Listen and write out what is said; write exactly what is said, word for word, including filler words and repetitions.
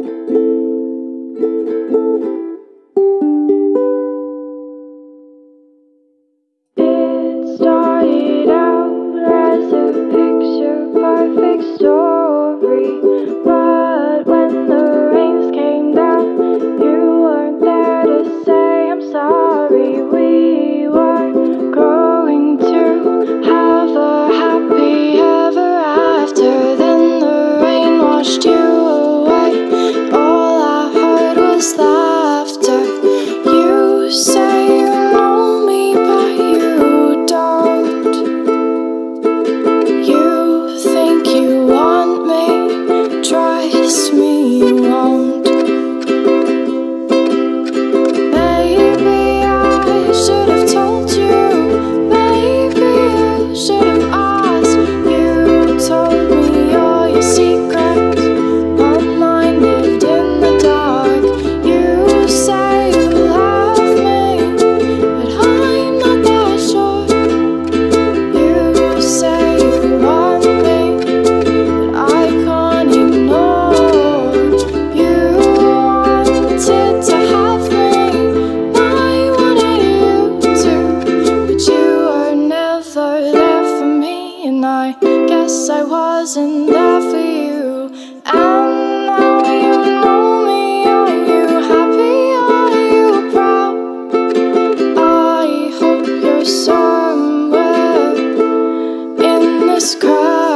It started out as a picture perfect story, but when the rains came down, you weren't there to say I'm sorry. We were growing to have a happy ever after. Then the rain washed you away. All I heard was laughter. You say you know me, but you don't. You think you want me, trust me, you won't. Maybe I should have told you, maybe you should have asked. You told me all your secrets, all mine lived in the dark. You say you love me, but I'm not that sure. You say you want me, but I can't ignore. You wanted to have me, I wanted you to, but you were never there for me, and I guess I wasn't there for you. And now you know me. Are you happy? Are you proud? I hope you're somewhere in this crowd.